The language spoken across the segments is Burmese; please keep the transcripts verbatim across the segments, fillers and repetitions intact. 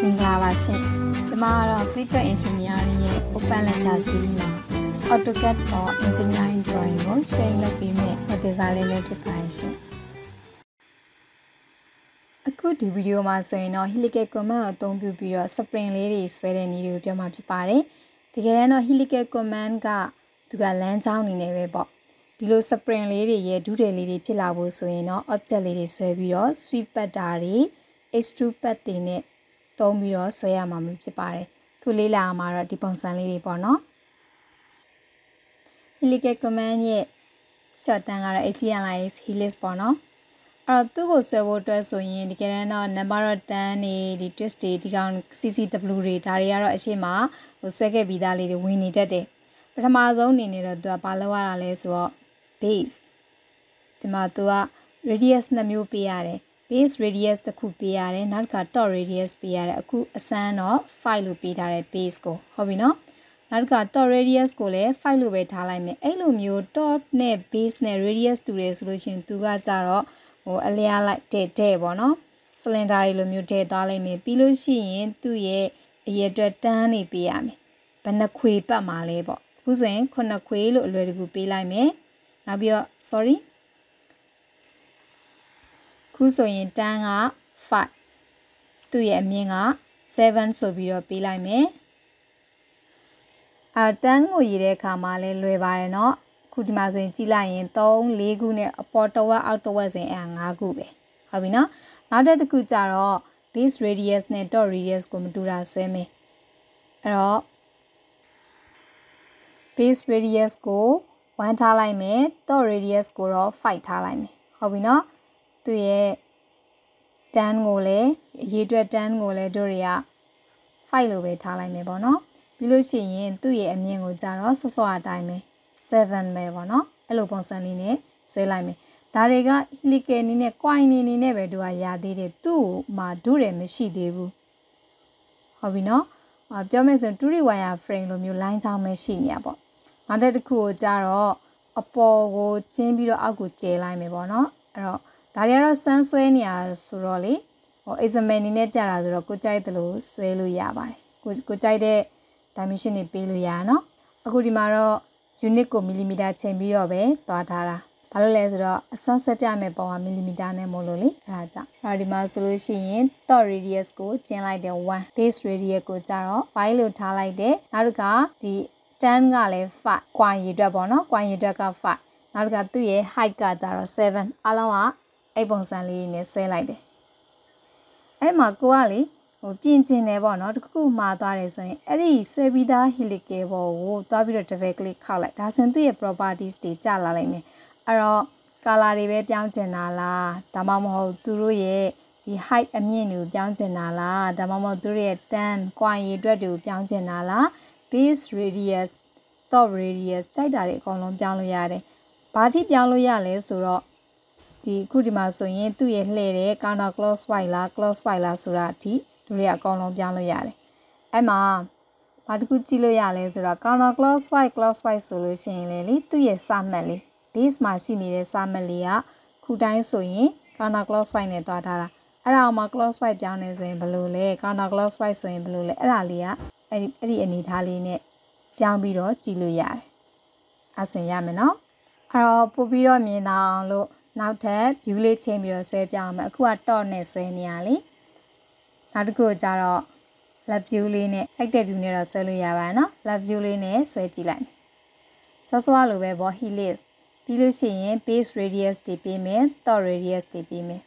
Myanmar, tomorrow glitter engineering open lecture series AutoCAD for engineering drawing will share the payment for the value preparation. A good video master in our Helix command don't be a spring lady sweating you to my party. The Gerano Helix command ga to get land down in a box. The low spring lady ye do the lady pillow so in our object lady servio, sweep battery, Extrude patine. Don't be lost, so I am a pare. Kulila Amara depends on Lady Bono. Helix command ye shut down our ATLIs Helix Bono. Or two go servo to so in the Kerano, number ten, the twisted, the gun, C C the blue rate, Ariara Ashima, or Swaggy Bidali, the winning day. But a mazon in it to a Palawa les or base. The Matua radius namu piare. Base radius the coup P R, not cut radius P R, a coup a san or file P R base go. Hobino? Not cut radius go le, file wait halime, elumio dot ne base ne radius to resolution to gazaro or a layer like te te bono. Cylinder illuminate dalime, below she two ye a year tani P M. But quipa my labor. Who's in Kona quail or very good be like me? Now be sorry. Kuso in tanga five. Two ye minga seven so be a pilai me. A tango yere kamale luevareno. Kudimazo in Tila in tong, legune, a portowa outdoors in Angagube. Havina, now that the kutaro base radius net or radius cometura sweme. Ero base radius go one talai me, to radius go off five talai me. Havina. To ye tangole, ye to a tangole doria. File away talai me bono. Below she in two ye amiango jaros, so a time. Seven me bono, elopon saline, swelai me. Darega, Helix in a quine in never do I yadid two, ma dure me she debu. Hobino, of Jomes and Turi wire frame of your lines on machine yabo. Under the cool jaro, a pogo, chambiro agu jail me bono. Tariara San Suenia Suroli, or is a man in a terra, good child, Suelu Yabai. Good child, Dimension Piluiano, a good imaro, unico millimeter chambiobe, Tatara. Palolesra, a sunset yamebo, millimetane mololi, Raja. Radima solution, to radius go, chain like the one, base radius go jaro, file talai de, Naruka, the ten gale fat, quan yudabono, quan yudaka fat. Naruka two ye, height gajaro seven, alawa. I bong sanly in a sway like it. Emma Kuali, or pinching never not cool mother saying, Eddie, swabida, hilike, or W perfectly colored. Doesn't do a property state jalalame. Aro, Kalaribe Biancenala, Damamo Duruye, the height a menu Biancenala, Damamo Durie ten, Quai Dredu Biancenala, base radius, top radius, tidary column Januyare. Party Januyale, so. The Kudima so yen two years later, Kana close while, close while surati, to rea column janoyare. Emma, what good tiloyale sura, Kana close while, close while solution lily, two years samely. Base machine is samelia, Kudine so yen, Kana close while ne daughter. Arama close while janes in blue, Kana close while so in blue, Eralia, any Italy, Jambiro, tiloyare. As in Yamino. Ara Pubiro me now look. Now tap, you lay chamber sway jam, a quart torne sway nearly. Not good, Jaro. Love you lean, take the unit of swallow yavana, love you lean, sweaty line. So swallow web Helix. Below seeing base radius de payment, to radius de payment.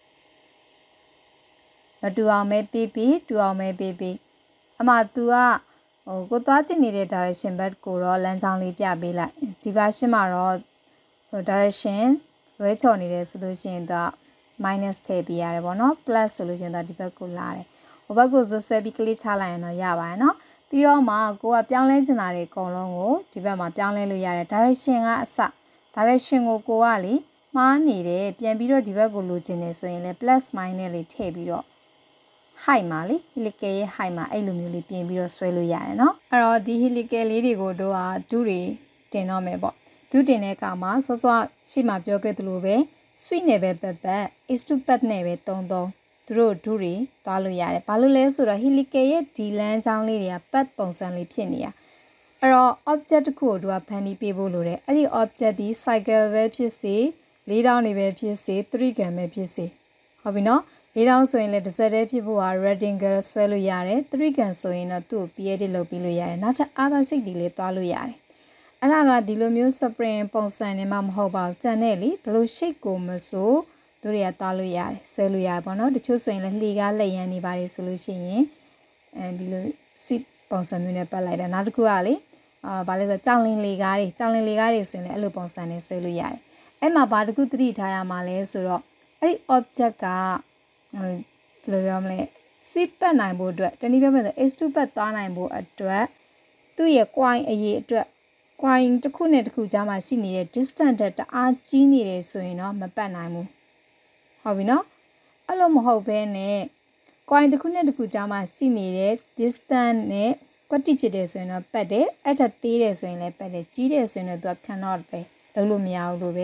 But do our may baby, do our may baby. Amatua, oh, good watching needed direction, but go roll and only be like division or direction. Rachel needed solution the minus tabiare bono plus solution that debaculare. Obagozo swabically talan or yavano. Piroma go up down legendary colongo, debama down luyare, direction at sa. Direction go goali, man needed, piambiro debagulugine so in a plus minely tabiro. Hi Mali, Hilike, Hima, Illumuli, piambiro swelluyare no. Or the Hilike lady go do a duri, denomable. Do the necama, so so she might be good lube, sweet never bebe, is to pet neve tondo, သူတို့ဒုတွေသွားလို့ရတယ်ဘာလို့လဲဆိုတော့ Helix ရဲ့ဒီလမ်းကြောင်းလေးတွေကပတ်ပုံစံလေးဖြစ်နေရအဲ့တော့ object တစ်ခုကိုသူကဖန်တီးပေးဖို့လိုတယ်အဲ့ဒီ object ဒီ cycle ပဲဖြစ်စေလေးတောင်းနေပဲဖြစ်စေthree can ပဲဖြစ်စေဟုတ်ပြီနော်လေးတောင်းဆိုရင်လည်းတစ်စက်တည်းဖြစ်ဖို့က rectangle ဆွဲလို့ရတယ်three can ဆိုရင်တော့သူ့ကို edit လုပ်ပြီးလို့ရတယ်နောက်ထပ် other shape တွေလည်းသွားလို့ရတယ်အဲ့ဒါကဒီလိုမျိုး spring ပုံစံနဲ့မှမဟုတ်ပါဘူးကြံတဲ့လေဘလို့ shape ကိုမဆိုသူတွေကသွားလို့ရတယ်ဆွဲလို့ရတယ်ပေါ့နော်တချို့ဆိုရင်လည်းလှေကားလက်ရန်နေပါတယ်ဆိုလို့ရှိရင်အဲဒီလို sweet ပုံစံမျိုးနဲ့ပတ်လိုက်တာနောက်တစ်ခုကလေအာဘာလဲဆိုကြောင်လင်းလေကားတွေကြောင်လင်းလေကားတွေဆိုရင်လည်းအဲ့လိုပုံစံနဲ့ဆွဲလို့ရတယ်အဲ့မှာဘာတစ်ခုသတိထားရမှာလဲဆိုတော့အဲ့ဒီ object ကဘယ်လိုပြောမလဲ sweep ပတ်နိုင်ဖို့အတွက်တနည်းပြောမယ်ဆို extrude ပတ်သွားနိုင်ဖို့အတွက်သူ့ရဲ့ coin အရေးအတွက် coin တစ်ခုနဲ့တစ်ခုကြားမှာရှိနေတဲ့ distance တအားကြီးနေတယ်ဆိုရင်တော့မပတ်နိုင်ဘူးဟုတ်ပြီနော်အဲ့လိုမဟုတ်ဘဲနဲ့ coin တစ်ခုနဲ့တစ်ခုကြားမှာရှိနေတဲ့ distance နဲ့ကွက်တိဖြစ်တယ်ဆိုရင်တော့ပတ်တယ်အဲ့ထက်သေးတယ်ဆိုရင်လည်းပတ်တယ်ကြီးတယ်ဆိုရင်တော့သူက cannot ပဲလုပ်လို့မရဘူးလို့ပဲ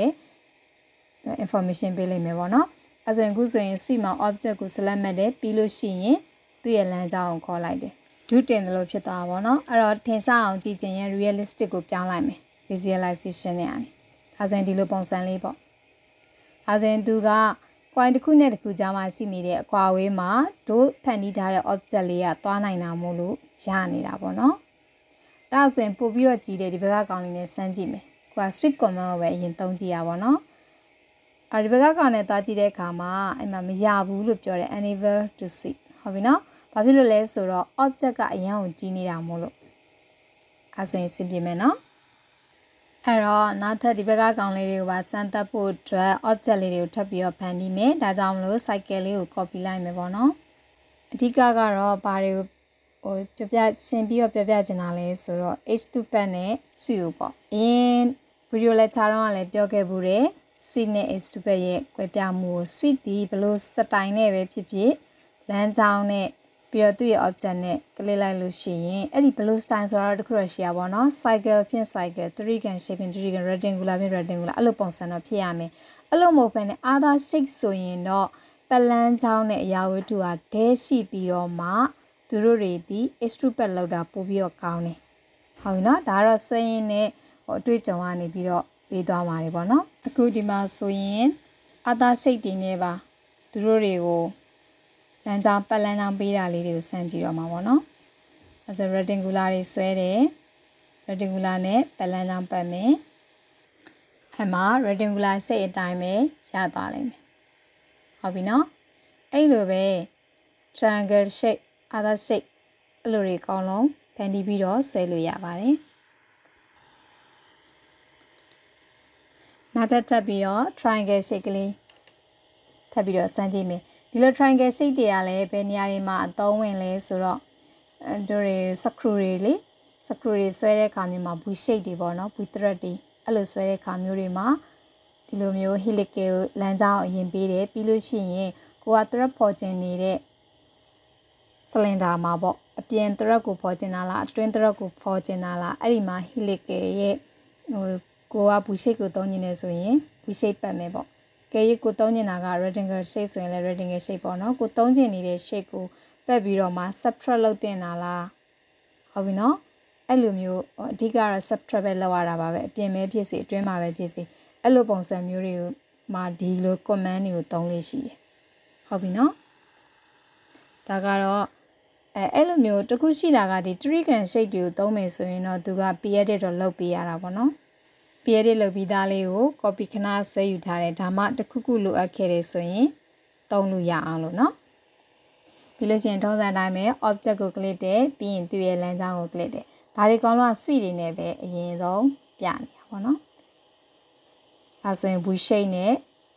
information ပေးလိုက်မယ်ပေါ့နော်အဲ့ဆိုရင်ခုဆိုရင် sweep မှာ object ကို select မှတ်တယ်ပြီးလို့ရှိရင်သူ့ရဲ့လမ်းကြောင်းကိုခေါ်လိုက်တယ်ဒုတင်တယ်လို့ဖြစ်သွားပါဘောနော်အဲ့တော့ထင်ရှားအောင်ကြည့်ချင်ရင် realistic ကိုပြောင်းလိုက်မယ် visualization နဲ့အနေဒါဆိုရင်ဒီလိုပုံစံလေးပေါ့ဒါဆိုရင်သူက coin တစ်ခုနဲ့တစ်ခုကြားမှာရှိနေတဲ့အကွာအဝေးမှာတို့ဖန်တီးထားတဲ့ object လေးကသွားနိုင်တာမို့လို့ရနေတာပေါ့နော်အဲ့ဒါဆိုရင်ပို့ပြီးတော့ကြည့်တယ်ဒီဘက်ကကောင်လေးနဲ့စမ်းကြည့်မယ်ကိုက switch command ကိုပဲအရင်သုံးကြည့်ရပါတော့အဲ့ဒီဘက်ကကောင်နဲ့သွားကြည့်တဲ့အခါမှာအဲ့မှာမရဘူးလို့ပြောတယ် unable to switch ဟုတ်ပြီနော်ဘာဖြစ်လို့လဲဆိုတော့ object ကအရင်ကိုကြီးနေတာမို့လို့အဲ့ဆိုရင်ဆင်ပြေမယ်နော်အဲ့တော့နောက်ထပ်ဒီဘက်ကကောင်လေးတွေကိုပါစမ်းသပ်ဖို့အတွက် object လေးတွေကိုထပ်ပြီးတော့ဖန်တီးမယ်ဒါကြောင့်မလို့ cycle လေးကို copy လိုက်မယ်ပေါ့နော်အဓိကကတော့ဘာတွေကိုဟိုပြပြရှင်းပြီးတော့ပြပြချင်တာလဲဆိုတော့ H two pad နဲ့ sweep ကိုပေါ့အရင် video lecture တော့လည်းပြောခဲ့ဘူးတယ် sweep နဲ့ H two pad ရဲ့ကွဲပြားမှုကို sweep ဒီဘလို့စတိုင်နဲ့ပဲဖြစ်ဖြစ်လမ်းကြောင်းနဲ့ပြီးတော့သူ့ရဲ့ object နဲ့ click လိုက်လို့ရှိရင်အဲ့ဒီ blue style ဆိုတော့တခုရရှိရပါတော့ cycle ဖြင့် cycle three can shape ဖြင့် three can rectangular ဖြင့် rectangular အဲ့လိုပုံစံတော့ဖြစ်ရမယ်အဲ့လိုမဟုတ်ဘဲနဲ့ other shape ဆိုရင်တော့ပလန်းချောင်းနဲ့အရာဝတ္ထုဟာဒဲရှိပြီးတော့မှသူတို့တွေဒီ extrude ပတ်လောက်တာပို့ပြီးတော့ကောင်းတယ်ဟုတ်ပြီနော်ဒါကတော့ဆွဲရင်းနဲ့ဟိုအတွေ့အကြုံကနေပြီးတော့ပေးသွားမှာလေပေါ့နော်အခုဒီမှာဆိုရင် other shape တွေနဲ့ပါသူတို့တွေကိုလမ်းကြောင်းပတ်လမ်းကြောင်းပေးတာလေးတွေကိုစမ်းကြည့်တော့မှာပေါ့နော်အဲဆို rectangular တွေဆွဲတယ် rectangular နဲ့ပတ်လမ်းကြောင်းပတ်မယ်အဲမှာ rectangular shape အတိုင်းပဲရသွားလိမ့်မယ်ဟုတ်ပြီနော်အဲ့လိုပဲ triangle shape other shape အဲ့လိုတွေအကုန်လုံးဖန်တီးပြီးတော့ဆွဲလို့ရပါတယ်နောက်ထပ်ပြီးတော့ triangle shape ကလေးထပ်ပြီးတော့စမ်းကြည့်မယ်ဒီလို triangle shape တွေကလည်းဘယ်နေရာတွေမှာအသုံးဝင်လဲဆိုတော့တို့တွေ screw တွေလေ screw တွေဆွဲတဲ့အခါမျိုးမှာ V shape တွေပေါ့နော် V thread တွေအဲ့လိုဆွဲတဲ့အခါမျိုးတွေမှာဒီလိုမျိုး helix ကိုလမ်းကြောင်းအရင်ပေးတယ်ပြီးလို့ရှိရင်ကိုက thread ပေါ်ကျင်နေတဲ့ cylinder မှာပေါ့အပြင် thread ကိုပေါ်ကျင်တာလားအတွင်း thread ကိုပေါ်ကျင်တာလားအဲ့ဒီမှာ helix ရဲ့ဟိုကိုက V shape ကိုသုံးနေတယ်ဆိုရင် V shape ပတ်မယ်ပေါ့ကဲကိုသုံးနေတာက rectangle shape ဆိုရင်လည်း rectangle shape ပေါ့နော်ကိုသုံးချင်နေတဲ့ shape ကိုပတ်ပြီးတော့မှ subtract လုပ်တင်တာလားဟုတ်ပြီနော်အဲ့လိုမျိုးအဓိကတော့ subtract ပဲလောက်ရတာပါပဲအပြင်ပဲဖြစ်စေအတွင်းမှာပဲဖြစ်စေအဲ့လိုပုံစံမျိုးတွေကိုမှဒီလို command တွေကိုသုံးလို့ရှိတယ်ဟုတ်ပြီနော်ဒါကတော့အဲအဲ့လိုမျိုးတခုရှိတာကဒီ three can shape တွေကိုသုံးမယ်ဆိုရင်တော့သူက edit တော့လုပ်ပေးရတာပေါ့နော်edit လုပ်ပြီးသားလေးကို copy ခဏဆွဲယူထားတယ်ဒါမှတခုခုလိုအပ်ခဲ့တယ်ဆိုရင်သုံးလို့ရအောင်လို့နော်ပြီးလို့ရှိရင်ထုံးစံတိုင်းပဲ object ကို click တယ်ပြီးရင်သူ့ရဲ့လမ်းကြောင်းကို click တယ်ဒါတွေကောင်းလို့ switch တွေနဲ့ပဲအရင်ဆုံးပြနေတာပေါ့နော်အဲဆိုရင် V shape နဲ့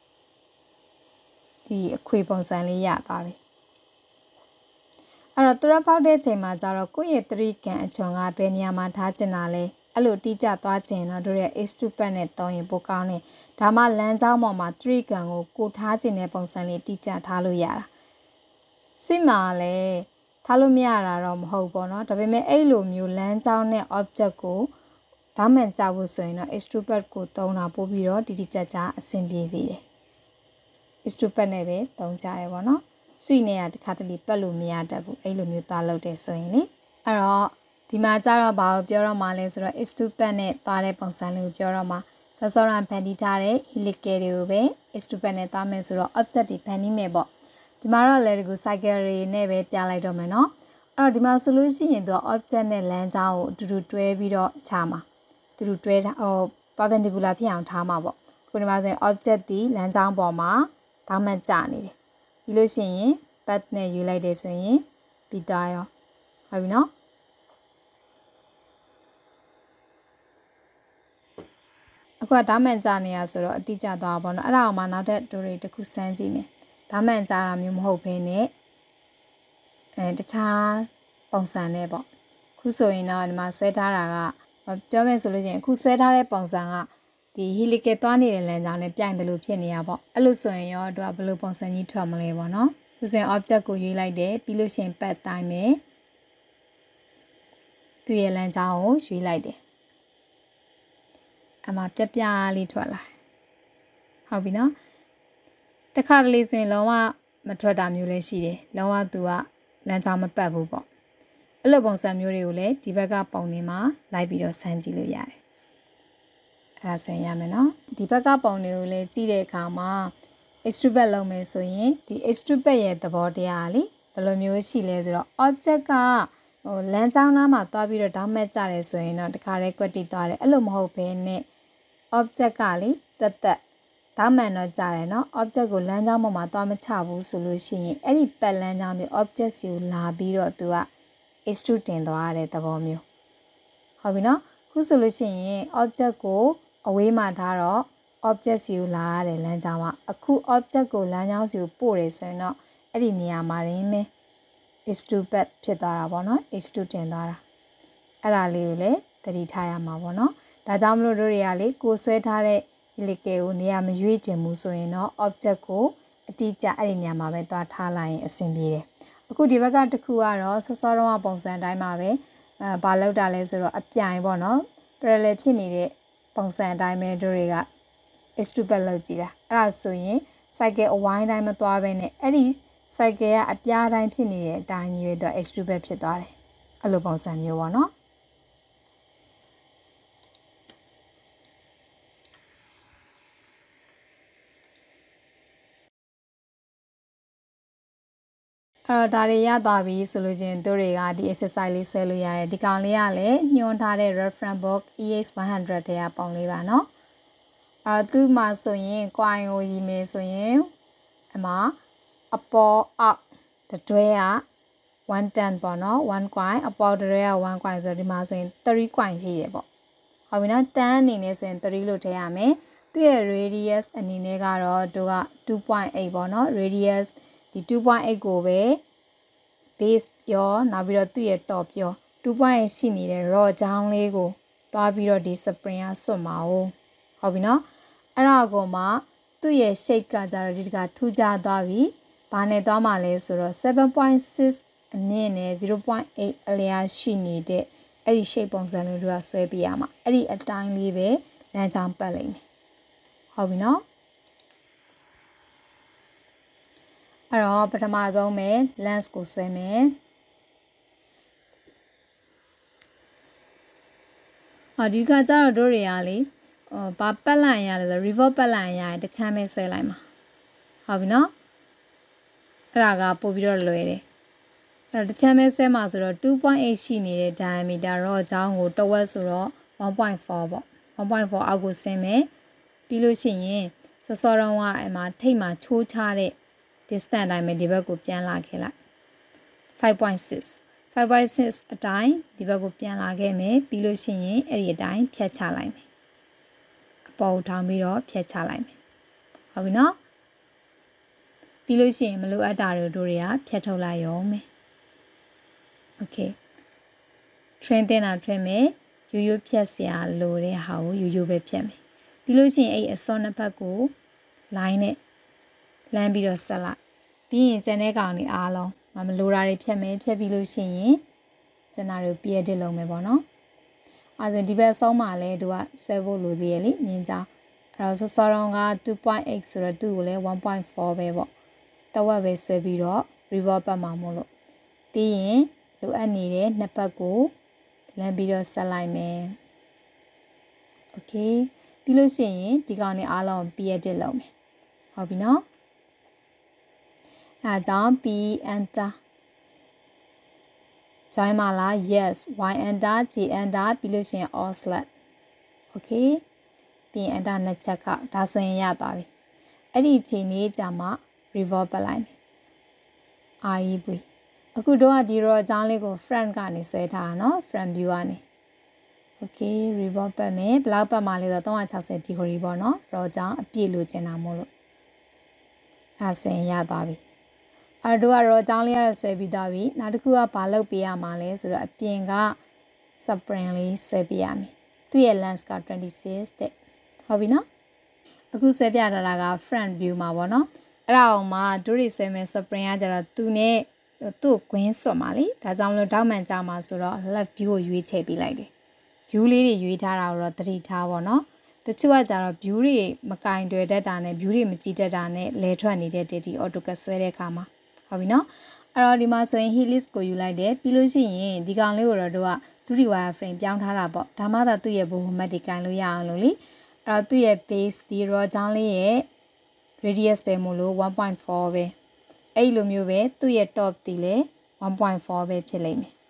ဒီအခွေပုံစံလေးရသွားပြီအဲ့တော့ thread ပေါက်တဲ့အချိန်မှာကျတော့ကိုယ့်ရဲ့ three can အချွန်ကဘယ်နေရာမှာထားကျင်တာလဲအဲ့လိုတိကျသွားကျင်တော့တို့ရဲ့ extrude pad နဲ့သုံးရင်ပိုကောင်းတယ်ဒါမှလမ်းကြောင်းပေါ်မှာ three can ကိုကိုထားကျင်တဲ့ပုံစံလေးတိကျထားလို့ရတာဆွမှာလည်းထားလို့မရတာတော့မဟုတ်ပေါ့နော်ဒါပေမဲ့အဲ့လိုမျိုးလမ်းကြောင်းနဲ့ object ကိုဓာတ်မှန်ကြဖို့ဆိုရင်တော့ extrude pad ကိုသုံးတာပို့ပြီးတော့တိတိကျကျအဆင်ပြေစေတယ် extrude pad နဲ့ပဲသုံးကြရဲပေါ့နော် suyနေရတခါတလေပတ်လို့မရတတ်ဘူးအဲ့လိုမျိုးသွားလုပ်တယ်ဆိုရင်လေအဲ့တော့ဒီမှာကျတော့ဘာကိုပြောတော့မှလဲဆိုတော့ extrude pad နဲ့သွားတဲ့ပုံစံလေးကိုပြောတော့မှဆော့ဆော့ရန်ဖန်တီးထားတဲ့ helix တွေကိုပဲ extrude pad နဲ့သွားမယ်ဆိုတော့ object တွေဖန်တီးမယ်ပေါ့ဒီမှာတော့လည်းဒီကို cycle တွေနဲ့ပဲပြလိုက်တော့မယ်နော်အဲ့တော့ဒီမှာဆိုလို့ရှိရင်သူက object နဲ့လမ်းကြောင်းကိုအတူတူတွဲပြီးတော့ချမှာတူတူတွဲဟို perpendicular ဖြစ်အောင်ထားမှာပေါ့ခုဒီမှာဆိုရင် object ဒီလမ်းကြောင်းပေါ်မှာတောင်းမှကျနေတယ်ပြီးလို့ရှိရင် path နဲ့ယူလိုက်တယ်ဆိုရင်ပြီးသားရောဟုတ်ပြီနော်အခုကဓာတ်မှန်ကြနေရဆိုတော့အတိကျသွားပါတော့အဲ့ဒါအောင်မှနောက်ထပ်တို့တွေတစ်ခုစမ်းကြည့်မယ်ဓာတ်မှန်ကြတာမျိုးမဟုတ်ဘဲနဲ့အဲတခြားပုံစံနဲ့ပေါ့ခုဆိုရင်တော့ဒီမှာဆွဲထားတာကပြောမယ်ဆိုလို့ရှိရင်အခုဆွဲထားတဲ့ပုံစံကဒီ helix သွားနေတဲ့လမ်းကြောင်းနဲ့ပြိုင်တယ်လို့ဖြစ်နေရပေါ့အဲ့လိုဆိုရင်ရောတို့ကဘယ်လိုပုံစံကြီးထွက်မလဲပေါ့နော်ခုဆိုရင် object ကိုရွေးလိုက်တယ်ပြီးလို့ရှိရင် path တိုင်းမယ်သူ့ရဲ့လမ်းကြောင်းကိုရွေးလိုက်တယ်အမှပြပြလေးထွက်လာဟုတ်ပြီနော်တခါတလေဆိုရင်လုံးဝမထွက်တာမျိုးလည်းရှိတယ်လုံးဝသူကလမ်းကြောင်းမပတ်ဘူးပေါ့အဲ့လိုပုံစံမျိုးတွေကိုလည်းဒီဘက်ကပုံတွေမှာလိုက်ပြီးတော့စမ်းကြည့်လို့ရတယ်အဲ့ဒါဆိုရင်ရမယ်နော်ဒီဘက်ကပုံတွေကိုလည်းကြည့်တဲ့အခါမှာ extrude pad လုပ်မယ်ဆိုရင်ဒီ extrude pad ရဲ့သဘောတရားလေးဘယ်လိုမျိုးရှိလဲဆိုတော့ object ကဟိုလမ်းကြောင်းသားမှာသွားပြီးတော့ဓာတ်မှတ်ကြတယ်ဆိုရင်တော့တခါတည်းကွက်တိသွားတယ်အဲ့လိုမဟုတ်ဘဲနဲ့ object ကလေတက်တက်ဓာတ်မှန်တော့ကြတယ်နော် object ကိုလမ်းကြောင်းပေါ်မှာသွားမချဘူးဆိုလို့ရှိရင်အဲ့ဒီပတ်လမ်းကြောင်းတွေ object စီကိုလာပြီးတော့သူက extrude တင်သွားရတဲ့သဘောမျိုးဟုတ်ပြီနော်ခုဆိုလို့ရှိရင် object ကိုအဝေးမှာထားတော့ object စီကိုလာရတဲ့လမ်းကြောင်းကအခု object ကိုလမ်းကြောင်းစီကိုပို့တယ်ဆိုရင်တော့အဲ့ဒီနေရာမှာရင်းမဲ extrude pad ဖြစ်သွားတာပေါ့နော် extrude တင်သွားတာအဲ့ဒါလေးကိုလည်းသတိထားရမှာပေါ့နော်ဒါကြောင့်မလို့တို့တွေကလေကိုဆွဲထားတဲ့ helix ကိုနေရာမရွေးချင်ဘူးဆိုရင်တော့ object ကိုအတိအကျအဲ့ဒီနေရာမှာပဲသွားထားလိုက်ရင်အဆင်ပြေတယ်အခုဒီဘက်ကတစ်ခုကတော့ဆော့ဆော့တော့ပုံစံတိုင်းမှာပဲအဲဘာလောက်တာလဲဆိုတော့အပြိုင်ပေါ့နော် parallel ဖြစ်နေတဲ့ပုံစံအတိုင်းပဲတို့တွေက extrude pad လောက်ကြည့်တာအဲ့ဒါဆိုရင် cycle အဝိုင်းတိုင်းမသွားဘဲနဲ့အဲ့ဒီ cycle ကအပြားတိုင်းဖြစ်နေတဲ့အတိုင်းကြီးပဲသူ extrude pad ဖြစ်သွားတယ်အဲ့လိုပုံစံမျိုးပေါ့နော်အဲ့တော့ဒါတွေရသွားပြီဆိုလို့ချင်းတို့တွေကဒီ exercise လေးဆွဲလို့ရတယ်ဒီကောင်လေးကလည်းညွှန်းထားတဲ့ reference box E X one hundred တဲ့ပုံလေးပါနော်အဲ့တော့သူ့မှာဆိုရင် coin ကိုရည်မယ်ဆိုရင်အမအပေါ်အောက်တွဲကone ten ပေါ့နော်one coin အပေါ်တွဲကone coin ဆိုဒီမှာဆိုရင်three coin ရှိရပေါ့ဟုတ်ပြီနော်tenအနေနဲ့ဆိုရင်threeလို့ထည့်ရမယ်သူ့ရဲ့ radius အနေနဲ့ကတော့တို့ကtwo point eightပေါ့နော် radiusဒီtwo point eightကိုပဲ base ပြောနောက်ပြီးတော့သူ့ရဲ့ top ပြောtwo point eightရှိနေတဲ့ raw ချောင်းလေးကိုသွားပြီးတော့ဒီ spring ကဆွတ်မှာဟုတ်ပြီနော်အဲ့ဒါကိုမှသူ့ရဲ့ shape ကကြတော့ဒီတကထူးခြားသွားပြီဘာနဲ့သွားမှာလဲဆိုတော့seven point six အမြင့်နဲ့zero point eightအလျားရှိနေတဲ့အဲ့ဒီ shape ပုံစံလေးတို့ကဆွဲပြရမှာအဲ့ဒီအတိုင်းလေးပဲလမ်းကြောင်းပတ်လိမ့်မယ်ဟုတ်ပြီနော်အဲ့တော့ပထမဆုံးပဲ lens ကိုဆွဲမယ်ဟောဒီကကြတော့တို့တွေကလေဟောဘာပတ်လိုက်ရလဲဆို Revolve ပတ်လိုက်ရရင်တချမ်းပဲဆွဲလိုက်မှာဟုတ်ပြီနော်အဲ့ဒါကပို့ပြီးတော့လွယ်တယ်အဲ့တော့တချမ်းပဲဆွဲမှာဆိုတော့two point eightရှိနေတဲ့ diameter တော့ချောင်းကိုတဝက်ဆိုတော့one point fourပေါ့one point fourအောက်ကိုဆင်းမယ်ပြီးလို့ရှိရင်စောစောတုန်းကအဲ့မှာထိတ်မှာချိုးချတဲ့ distance အတိုင်းပဲဒီဘက်ကိုပြန်လာခဲ့လိုက်five point six five point sixအတိုင်းဒီဘက်ကိုပြန်လာခဲ့မယ်ပြီးလို့ရှိရင်အဲ့ဒီအတိုင်းဖြတ်ချလိုက်မယ်အပေါ်ထောင်ပြီးတော့ဖြတ်ချလိုက်မယ်ဟုတ်ပြီနော်ပြီးလို့ရှိရင်မလိုအပ်တာတွေတို့တွေကဖြတ်ထုတ်လိုက်ရုံပဲโอเค train တင်တာ train မယ်ရိုးရိုးဖြတ်စရာလိုတဲ့ဟာကိုရိုးရိုးပဲဖြတ်မယ်ပြီးလို့ရှိရင်အဲ့အစောနှစ်ဖက်ကို line နဲ့လမ်းပြီးတော့ဆက်လိုက်ပြီးရင်ကျန်တဲ့ကောင်တွေအားလုံးမလိုတာတွေဖြတ်မယ်ဖြတ်ပြီးလို့ရှိရင်ကျန်တာတွေပြည့်တစ်လုံးမယ်ပေါ့နော်အဲဆိုဒီဘက်ဆုံးမှာလဲသူကဆွဲဖို့လိုသေးရဲ့လေမြင်းကြောင်းအဲ့တော့စောစောတုန်းကtwo point eightဆိုတော့သူ့ကိုလဲone point fourပဲပေါ့တဝက်ပဲဆွဲပြီးတော့ revolve ပတ်မှာမို့လို့ပြီးရင်လိုအပ်နေတဲ့နှစ်ပတ်ကိုလမ်းပြီးတော့ဆက်လိုက်မယ် okay ပြီးလို့ရှိရင်ဒီကောင်တွေအားလုံး P edit လုပ်မယ်ဟုတ်ပြီနော်အဲကြောင့် P enter join မှာလား yes y enter j enter ပြီးလို့ရှိရင် all select okay ပြီးရင် enter နှစ်ချက်ကဒါဆိုရင်ရသွားပြီအဲ့ဒီအချိန်လေးကြာမှ revolve ပတ်လိုက်မယ်အာကြီးပွေအခုတော့ဒီ raw အကြောင်းလေးကို front ကနေဆွဲထားတာเนาะ front view ကနေ okay revolve ပတ်မယ်ဘယ်လောက်ပတ်မှာလဲဆိုတော့three sixty degree ပေါ့เนาะ raw အကြောင်းအပြည့်လိုချင်တာမို့လို့အဲ့ဆိုရင်ရသွားပြီအဲ့တော့ raw အကြောင်းလေးကတော့ဆွဲပြီးသွားပြီနောက်တစ်ခုကဘာလုပ်ပေးရမှာလဲဆိုတော့အပြင်က spring လေးဆွဲပေးရမယ်သူ့ရဲ့ length ကtwenty-sixတဲ့ဟုတ်ပြီနော်အခုဆွဲပြထားတာက front view မှာပေါ့နော်အဲ့ဒါအောင်မှတို့တွေဆွဲမဲ့ spring ကကြတော့သူနဲ့သူ့ကွင်းစွတ်မှာလေဒါကြောင့်မလို့တောက်မှန်ကြမှာဆိုတော့ left view ကိုရွေးချယ်ပေးလိုက်တယ် view လေးတွေရွေးထားတာကိုတော့သတိထားပါတော့တချို့ကကြတော့ view တွေမကင်တွေ့တတ်တာနဲ့ view တွေမကြည့်တတ်တာနဲ့လဲထွက်နေတဲ့ဒီ AutoCAD ဆွဲတဲ့အခါမှာဟုတ်ပြီနော်အဲ့တော့ဒီမှာဆိုရင် Helix ကိုယူလိုက်တယ်ပြီးလို့ရှိရင်ဒီကောင်လေးကိုတော့တို့ကtwo D wire frame ပြောင်းထားတာပေါ့ဒါမှသာသူ့ရဲ့ဘိုးမှတ်တွေကင်လို့ရအောင်လို့လေအဲ့တော့သူ့ရဲ့ base ဒီ raw ကြောင်းလေးရဲ့ radius ပဲမို့လို့one point fourပဲအဲ့လိုမျိုးပဲသူ့ရဲ့ top တီလည်း one point fourပဲဖြစ်လိမ့်မယ်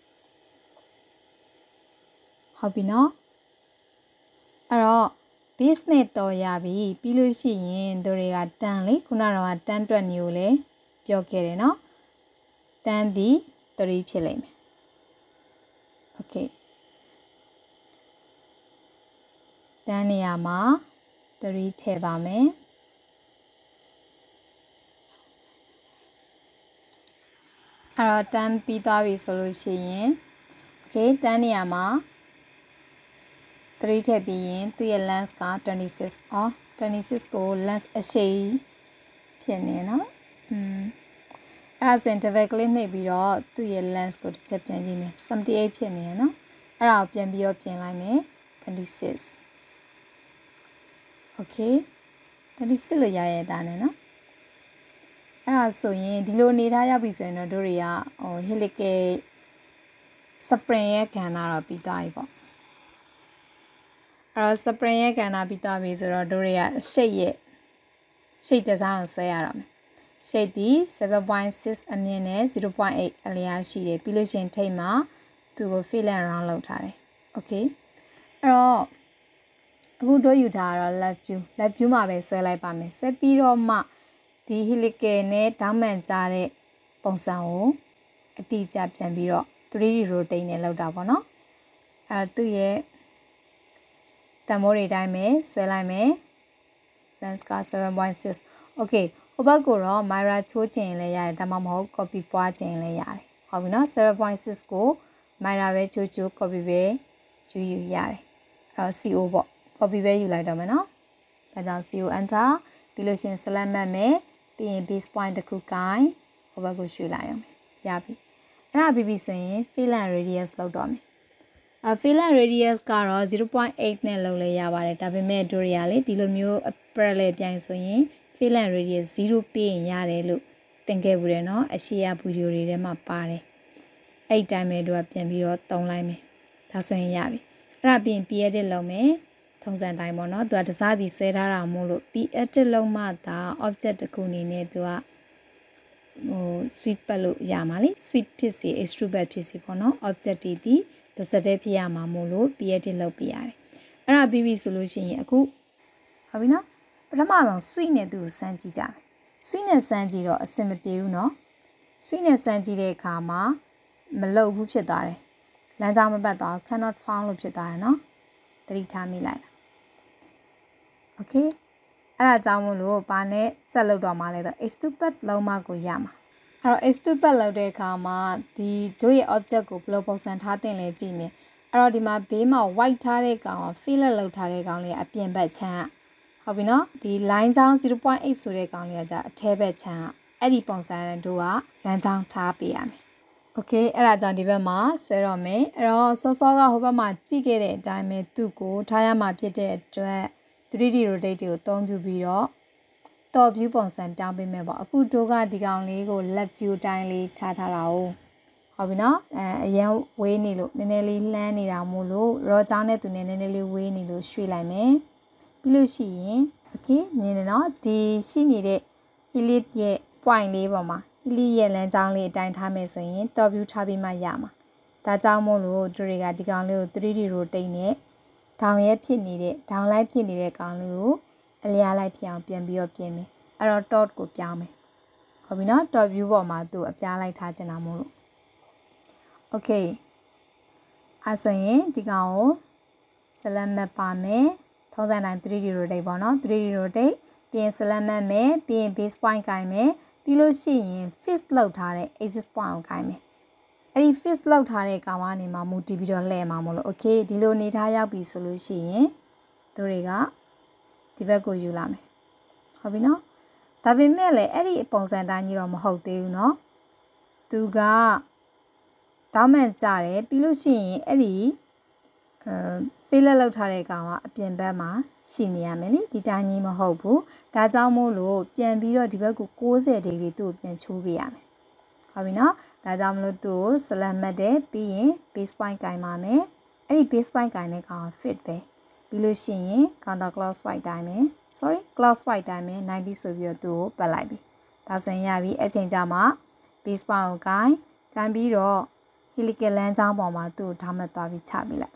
ဟုတ်ပြီနော်အဲ့တော့ base နဲ့တော်ရပြီပြီးလို့ရှိရင်တို့တွေကတန်လေခုနကတော့တန်တွက်မျိုးလေပြောခဲ့တယ်နော်တန်ဒီthreeဖြစ်လိမ့်မယ် okay တန်နေရာမှာthreeထည့်ပါမယ်အဲ့တော့တန်ပြီးသွားပြီဆိုလို့ရှိရင် okay တန်နေရာမှာthreeထည့်ပြီးရင်သူ့ရဲ့ length ကtwenty-sixအော်twenty-sixကို length အရှိဖြစ်နေနော်อืมအဲ့ဒါစင် double click နှိပ်ပြီးတော့သူ့ရဲ့ length ကိုတစ်ချက်ပြန်ကြည့်မယ်seventy-eightဖြစ်နေရနော်အဲ့ဒါကိုပြန်ပြီးတော့ပြင်လိုက်မယ်twenty-six okay twenty-six လို့ရရတာနဲ့နော်အဲ့ဒါဆိုရင်ဒီလိုနေထားရောက်ပြီဆိုရင်တော့တို့တွေကဟို Helix ရဲ့ spring ရဲ့ကဏ္ဍတော့ပြီးသွားပြီပေါ့အဲ့တော့ spring ရဲ့ကဏ္ဍပြီးသွားပြီဆိုတော့တို့တွေက shape ရဲ့ shape design ကိုဆွဲရတော့မယ် shape ဒီ seven point six အမြင့်နဲ့ zero point eight အလျားရှိတယ်ပြီးလို့ရှိရင်ထိပ်မှာသူကို fill and round လုပ်ထားတယ် okay အဲ့တော့အခုတို့ယူထားတာတော့ left view left view မှာပဲဆွဲလိုက်ပါမယ်ဆွဲပြီးတော့မှဒီ Helix နဲ့တောင်းမှန်ကြတဲ့ပုံစံကိုအတိအကျပြန်ပြီးတော့ three D rotate နဲ့လောက်တာပေါ့နော်အဲ့တော့သူ့ရဲ့တမိုးတွေတိုင်းပဲဆွဲလိုက်မယ် length ကseven point six okay ဟိုဘက်ကိုတော့ mirror ချိုးချင်လည်းရတယ်ဒါမှမဟုတ် copy ပွားချင်လည်းရတယ်ဟုတ်ပြီနော် seven point six ကို mirror ပဲချိုးချိုး copy ပဲယူယူရတယ်အဲ့တော့ C O ပေါ့ copy ပဲယူလိုက်တော့မယ်နော်ဒါကြောင့် C O enter ပြီးလို့ရှိရင် select မှတ်မယ်ပြီးရင် base point တစ်ခုကိုင်ဟိုဘက်ကိုရွှေ့လိုက်အောင်ရပြီအဲ့ဒါပြီးပြီဆိုရင် fill and radius လောက်တော့မယ်အဲ့ fill and radius ကတော့zero point eight နဲ့လောက်လဲရပါတယ်ဒါပေမဲ့တို့ရလေဒီလိုမျိုး parallel ပြိုင်ဆိုရင် fill and radius zero ပေးရင်ရတယ်လို့သင်ခဲ့ဘူးတယ်နော်အရှိရဗီဒီယိုတွေထဲမှာပါတယ်အဲ့တိုင်းပဲတို့ကပြန်ပြီးတော့တုံးလိုက်မယ်ဒါဆိုရင်ရပြီအဲ့ဒါပြီးရင် P edit လုပ်မယ်ထုံးစံတိုင်းပေါ့နော်သူကတစားစီဆွဲထားတာမို့လို့ P edit လုပ်မှသာ object တစ်ခုအနေနဲ့သူကဟို sweep ပတ်လို့ရမှာလေ sweep ဖြစ်စေ extrude ဖြစ်စေပေါ့နော် object တွေဒီတစ်စက်တည်းဖြစ်ရမှာမို့လို့ P edit လုပ်ပြရတယ်အဲ့ဒါပြီးပြီဆိုလို့ရှိရင်အခုဟုတ်ပြီနော်ပထမဆုံး sweep နဲ့သူ့ကိုစမ်းကြည့်ကြမယ် sweep နဲ့စမ်းကြည့်တော့အဆင်မပြေဘူးနော် sweep နဲ့စမ်းကြည့်တဲ့အခါမှာမလုံဘူးဖြစ်သွားတယ်လမ်းကြောင်းမပတ်သွား cannot found လို့ဖြစ်သွားတယ်နော်သတိထားမိလိုက်Okay အဲ့ဒါကြောင့်မို့လို့ဘာနဲ့ဆက်လုပ်တော့မှလဲဆို extrude လုံးမကိုရမှာအဲ့တော့ extrude လုပ်တဲ့အခါမှာဒီတို့ရဲ့ object ကိုဘယ်လိုပုံစံထားတင်လဲကြည့်မယ်အဲ့တော့ဒီမှာဘေးမှာ white ထားတဲ့ကောင် fillet လုပ်ထားတဲ့ကောင်လေးအပြင်ဘက်ချမ်းဟုတ်ပြီနော်ဒီ line ချောင်း zero point eight ဆိုတဲ့ကောင်လေးကじゃအထဲဘက်ချမ်းအဲ့ဒီပုံစံနဲ့တို့ကလမ်းချောင်းထားပေးရမယ် Okay အဲ့ဒါကြောင့်ဒီဘက်မှာဆွဲတော့မယ်အဲ့တော့စောစောကဟိုဘက်မှာကြည့်ခဲ့တဲ့အတိုင်းပဲသူ့ကိုထားရမှာဖြစ်တဲ့အတွက်three D rotate ကိုအသုံးပြုပြီးတော့ top view ပုံစံပြောင်းပေးမယ်ပေါ့အခုတို့ကဒီကောင်လေးကို left view တိုင်းလေးထားထားတာ哦ဟုတ်ပြီနော်အဲအရင်ဝေးနေလို့နည်းနည်းလေးလှမ်းနေတာမို့လို့ raw ကြောင်းနဲ့သူနဲ့နည်းနည်းလေးဝေးနေလို့ရွှေ့လိုက်မယ်ပြီးလို့ရှိရင် okay မြင်နေနော်ဒီရှိနေတဲ့ Helix ရဲ့ point လေးပေါ်မှာ Helix ရဲ့လမ်းကြောင်းလေးအတိုင်းထားမယ်ဆိုရင် top view ထားပြီးမှရမှာဒါကြောင့်မို့လို့တို့တွေကဒီကောင်လေးကို three D rotate နဲ့ဒေါင်ရဲဖြစ်နေတဲ့ဒေါင်လိုက်ဖြစ်နေတဲ့ကောင်လေးကိုအလျားလိုက်ဖြစ်အောင်ပြန်ပြီးတော့ပြင်မယ်အဲ့တော့ dot ကိုပြောင်းမယ်ဟုတ်ပြီနော် top view ပေါ်မှာသူ့အပြားလိုက်ထားချင်တာမို့လို့ okay အဲ့ဆိုရင်ဒီကောင်ကို select map ပါမယ်ထုံးစံတိုင်း three D rotate ပေါ့နော် three D rotate ပြီးရင် select map မယ်ပြီးရင် base point ကိုင်မယ်ပြီးလို့ရှိရင် fix လောက်ထားတဲ့ axis point ကိုကိုင်မယ်အဲ့ဒီ fix လောက်ထားတဲ့ကောင်ကနေမှမူတည်ပြီးတော့လှည့်မှာမို့လို့ okay ဒီလိုနေထားရောက်ပြီဆိုလို့ရှိရင်တို့တွေကဒီဘက်ကိုယူလာမယ်ဟုတ်ပြီနော်ဒါပေမဲ့လည်းအဲ့ဒီပုံစံတိုင်းကြီးတော့မဟုတ်သေးဘူးเนาะသူကတောင်းမှန်ကြတယ်ပြီးလို့ရှိရင်အဲ့ဒီအဲ Fillet လောက်ထားတဲ့ကောင်ကအပြင်ဘက်မှာရှိနေရမယ်နိဒီတိုင်းကြီးမဟုတ်ဘူးဒါကြောင့်မို့လို့ပြန်ပြီးတော့ဒီဘက်ကိုninety ဒီဂရီသူ့ကိုပြန်ချိုးပေးရမယ်ဟုတ်ပြီเนาะဒါကြောင့်မလို့သူ့ကို select မှတ်တယ်ပြီးရင် base point ကင်ပါမယ်အဲ့ဒီ base point ကင်တဲ့ကောင်က fit ပဲပြီးလို့ရှိရင် counter clockwise တိုင်းမယ် sorry clockwise တိုင်းမယ်ninetyဆိုပြီးတော့သူ့ကိုပတ်လိုက်ပြီဒါဆိုရင်ရပြီအချိန်ကြမှာ base point ကိုကိုင်ကိုင်ပြီးတော့ helical လမ်းကြောင်းပေါ်မှာသူ့ကိုထားမှတ်သွားပြီးချပြလိုက်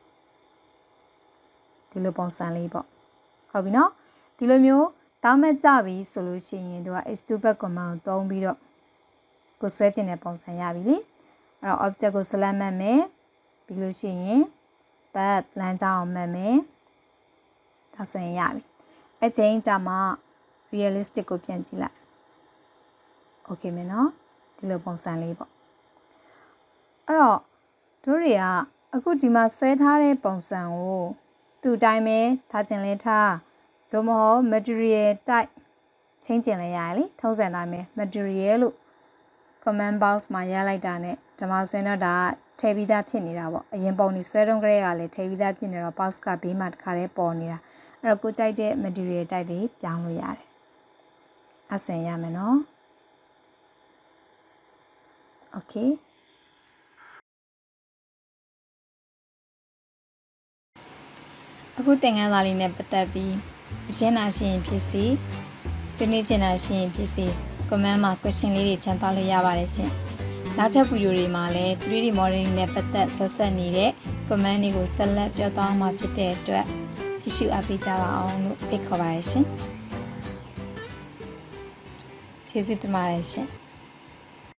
ဒီလိုပုံစံလေးပေါ့ဟုတ်ပြီနော်ဒီလိုမျိုးတောင်းမှတ်ကြပြီဆိုလို့ရှိရင်တို့က extrude back command ကိုသုံးပြီးတော့ကိုဆွဲကျင်တဲ့ပုံစံရပြီလေအဲ့တော့ object ကို select မှတ်မယ်ပြီးလို့ရှိရင် back လမ်းကြောင်းကိုမှတ်မယ်ဒါဆိုရင်ရပြီအချိန်ကြမှာ realistic ကိုပြန်ကြည့်လိုက် okay မယ်နော်ဒီလိုပုံစံလေးပေါ့အဲ့တော့တို့တွေကအခုဒီမှာဆွဲထားတဲ့ပုံစံကိုသူ့အတိုင်းပဲထားခြင်းလဲထားသို့မဟုတ် material type ချင်းကျင်လဲရတယ်လေထုံးစံတိုင်းပဲ material လို့ command box မှာရလိုက်တာနဲ့ဒီမှာဆိုရင်တော့ဒါထည့်ပြီးသားဖြစ်နေတာပေါ့အရင်ပုံနေဆွဲတုံးကလေးကလည်းထည့်ပြီးသားဖြစ်နေတော့ box ကဘေးမှာတစ်ခါတည်းပေါ်နေတာအဲ့တော့ကိုကြိုက်တဲ့ material type တွေပြောင်းလို့ရတယ်အဲ့ဆိုရင်ရမယ်နော် okayအခုသင်ခန်းစာလေးနဲ့ပတ်သက်ပြီးအရှင်းနာရှင်းဖြစ်စီဆွေးနွေးချင်တာရှင်းဖြစ်စီ comment မှာ question လေးတွေချမ်းသာလို့ရပါတယ်ရှင်နောက်ထပ်ဗီဒီယိုတွေမှာလည်း three D modeling နဲ့ပတ်သက်ဆက်ဆက်နေတဲ့ comment တွေကိုဆက်လက်ပြောသွားမှာဖြစ်တဲ့အတွက်ကြည့်ရှုအားပေးကြပါအောင်လို့ဖိတ်ခေါ်ပါတယ်ရှင်ကျေးဇူးတင်ပါတယ်ရှင်